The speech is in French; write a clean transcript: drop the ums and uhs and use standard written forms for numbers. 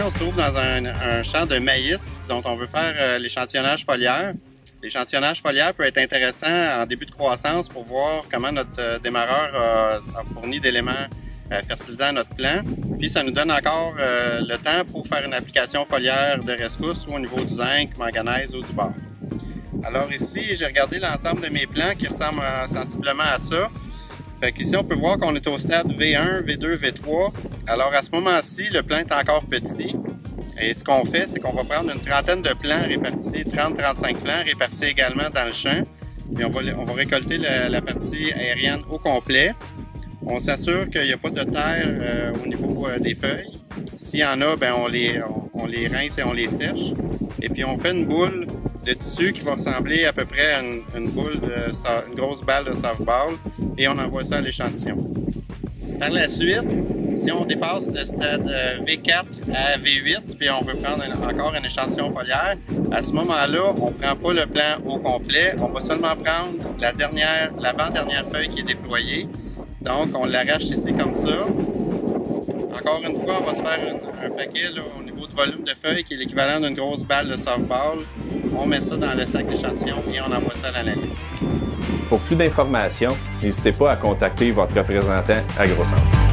on se trouve dans un champ de maïs dont on veut faire l'échantillonnage foliaire. L'échantillonnage foliaire peut être intéressant en début de croissance pour voir comment notre démarreur a fourni d'éléments fertilisants à notre plant. Puis ça nous donne encore le temps pour faire une application foliaire de rescousse ou au niveau du zinc, manganèse ou du bore. Alors ici, j'ai regardé l'ensemble de mes plants qui ressemblent sensiblement à ça. Fait qu'ici, on peut voir qu'on est au stade V1, V2, V3. Alors à ce moment-ci, le plant est encore petit. Et ce qu'on fait, c'est qu'on va prendre une trentaine de plants répartis, 30-35 plants répartis également dans le champ. Puis on va récolter la partie aérienne au complet. On s'assure qu'il n'y a pas de terre au niveau des feuilles. S'il y en a, ben on les rince et on les sèche. Et puis on fait une boule de tissu qui va ressembler à peu près à une grosse balle de softball et on envoie ça à l'échantillon. Par la suite, si on dépasse le stade V4 à V8 puis on veut prendre encore un échantillon foliaire, à ce moment-là, on ne prend pas le plant au complet, on va seulement prendre l'avant-dernière feuille qui est déployée. Donc, on l'arrache ici comme ça. Encore une fois, on va se faire un paquet là, au niveau du volume de feuilles qui est l'équivalent d'une grosse balle de softball. On met ça dans le sac d'échantillon et on envoie ça à l'analyse. Pour plus d'informations, n'hésitez pas à contacter votre représentant AgroCentre.